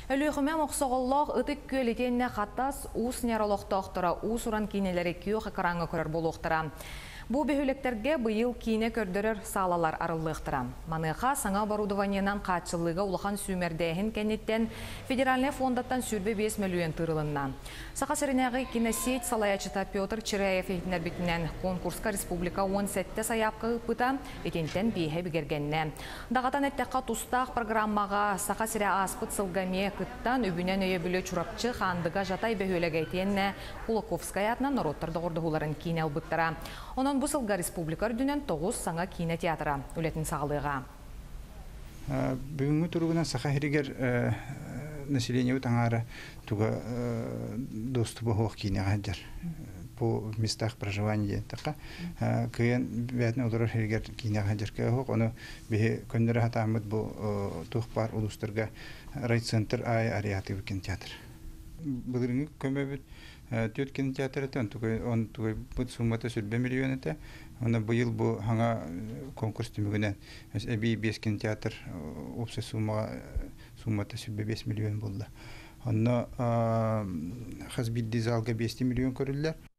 Өлüğüme моқсоғыллақ ұтық көлетенне қаттас ұс неролоқтақтыра ұс ұран кейнелері күйеқі қараңы көрір болуқтыра. Бұл бөхілектерге бұйыл кейне көрдірір салалар арылықтыра. Маныға саңа оборудованиянан қатшылыға улахан сүймердейін кәнеттен федеральный фондаттан сүрбе 5 миллион тұрылынна. Сақа сірінәғі киносет салаячыта Петр Чираев етінербетінен конкурска республика 17 саяпқы ұпыта етентен бейхе бігергенне. Дағатан әттәққа тұстақ программаға сақа сірі аспыт сылғаме күттан өбінен өйе бүлі чурапчы қандыға жатай бөхілегейтенне Кулаковская атынан народтарды ғордығыларын кейне ұлбыттыра. Онан бұл сылға республика үрдінен 9 саңа кино театра үлетін сағылыға. Бүгінгі тұрғынан сақа херігер население таңары туға доступы хоқ кино ғаджар. По местах проживания така кыян бәтне олар херігер кино ғаджар кая хоқ. Оны бе көндері хатамыд бұл тұқпар улустырға райцентр ай ариаты кинотеатр. Бұлырыңы көмебіт төт кинотеатр это он тугай бут суммата сүрбе миллион это она быйыл бу хаңа конкурс тимигенен эби 5 кинотеатр общая суммата сүрбе 5 миллион булды. Анна хазбидди залга 5 миллион көрүлдер.